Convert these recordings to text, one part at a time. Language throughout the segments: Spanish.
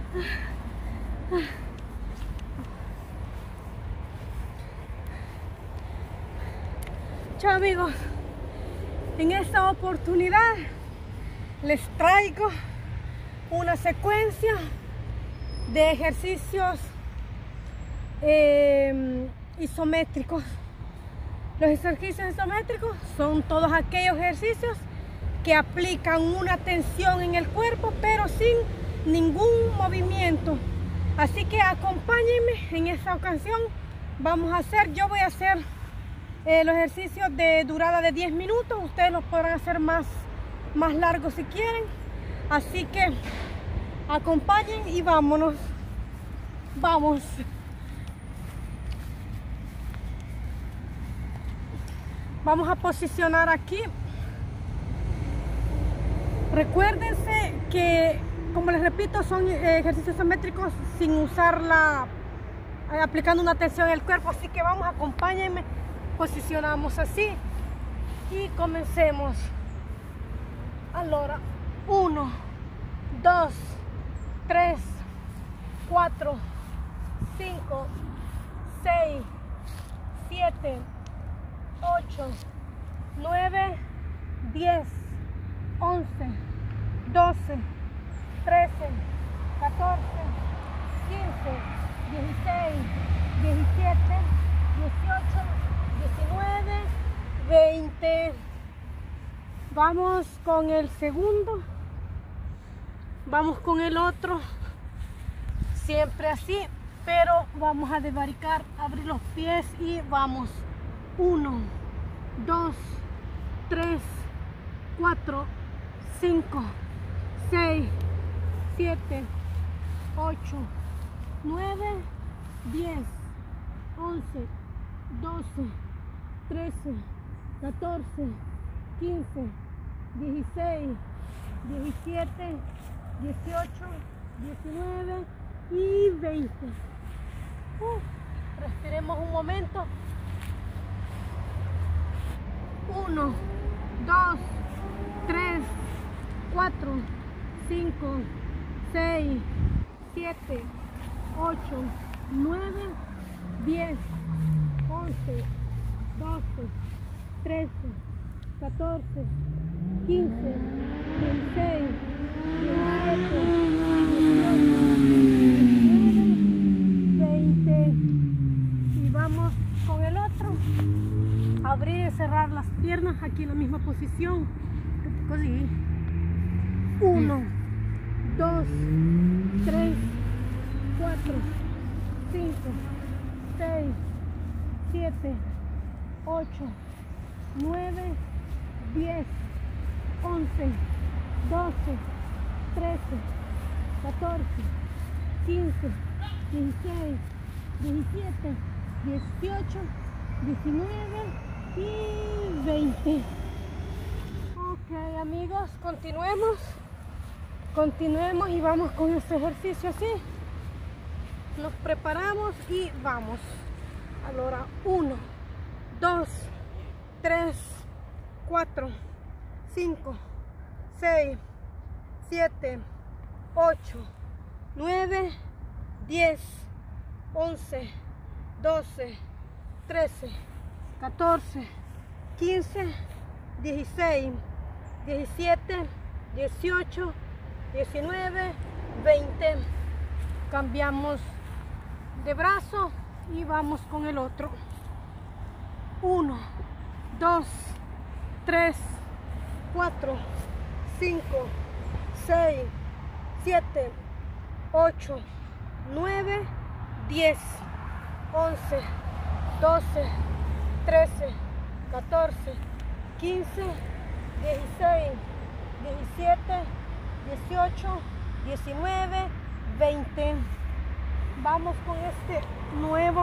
Chao amigos, en esta oportunidad les traigo una secuencia de ejercicios isométricos. Los ejercicios isométricos son todos aquellos ejercicios que aplican una tensión en el cuerpo pero sin ningún movimiento. Así que acompáñenme en esta ocasión. Yo voy a hacer los ejercicios de durada de 10 minutos. Ustedes los podrán hacer más largos si quieren. Así que acompañen y vámonos. Vamos. Vamos a posicionar aquí. Recuérdense que, como les repito, son ejercicios isométricos sin aplicando una tensión en el cuerpo. Así que vamos, acompáñenme. Posicionamos así y comencemos. Allora, 1, 2, 3, 4, 5, 6, 7, 8, 9, 10, 11, 12, 13, 14, 15, 16, 17, 18, 19, 20. Vamos con el segundo. Vamos con el otro. Siempre así, pero vamos a desbaricar, abrir los pies y vamos. 1, 2, 3, 4, 5, 6, 7, 8, 9, 10, 11, 12, 13, 14, 15, 16, 17, 18, 19 y 20. Respiremos un momento. 1, 2, 3, 4, 5, 6, 7, 8, 9, 10, 11, 12, 13, 14, 15, 16, 17, 20. Y vamos con el otro. Abrir y cerrar las piernas aquí en la misma posición. 1, 2, 3, 4, 5, 6, 7, 8, 9, 10, 11, 12, 13, 14, 15, 16, 17, 18, 19 y 20. Ok amigos, continuemos y vamos con este ejercicio así. Nos preparamos y vamos. Ahora 1, 2, 3, 4, 5, 6, 7, 8, 9, 10, 11, 12, 13, 14, 15, 16, 17, 18, 19, 20. Cambiamos de brazo y vamos con el otro. 1, 2, 3, 4, 5, 6, 7, 8, 9, 10, 11, 12, 13, 14, 15, 16, 17, 18, 19, 20. Vamos con este nuevo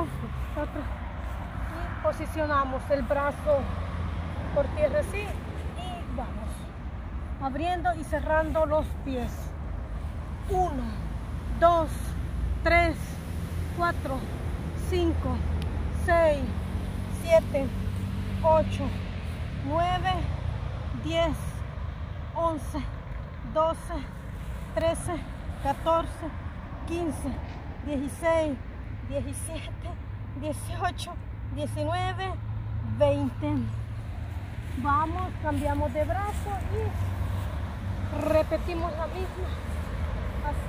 y posicionamos el brazo por tierra así y vamos abriendo y cerrando los pies. 1, 2, 3, 4, 5, 6, 7, 8, 9, 10, 11, 12, 13, 14, 15, 16, 17, 18, 19, 20. Vamos, cambiamos de brazo y repetimos la misma. Así.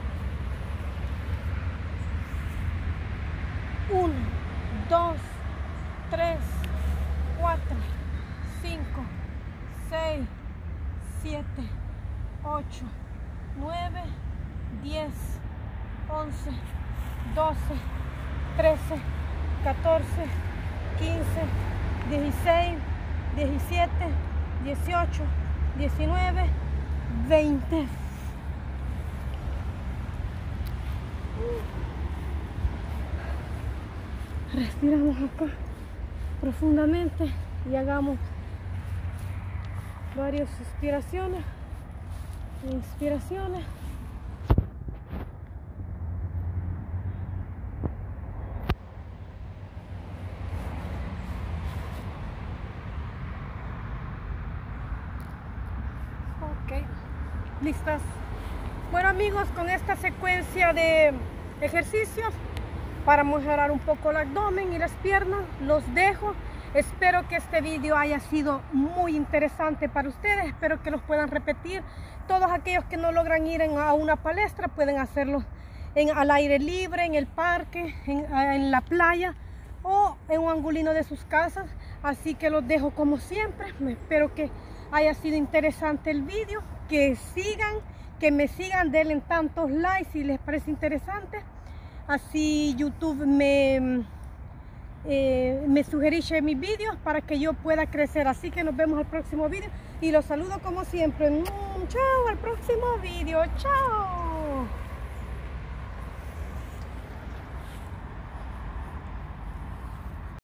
1, 2, 3, 4, 5, 6, 7, 8, 9, 10, 11, 12, 13, 14, 15, 16, 17, 18, 19, 20. Respiramos acá profundamente y hagamos varias expiraciones e inspiraciones. Ok, listas. Bueno amigos, con esta secuencia de ejercicios para mejorar un poco el abdomen y las piernas, los dejo. Espero que este video haya sido muy interesante para ustedes. Espero que los puedan repetir. Todos aquellos que no logran ir a una palestra pueden hacerlo al aire libre, en el parque, en la playa o en un angulino de sus casas. Así que los dejo como siempre. Espero que haya sido interesante el video. Que me sigan, denle tantos likes si les parece interesante. Así YouTube me sugerirse mis vídeos para que yo pueda crecer. Así que nos vemos al próximo vídeo y los saludo como siempre. Chao, al próximo vídeo. Chao.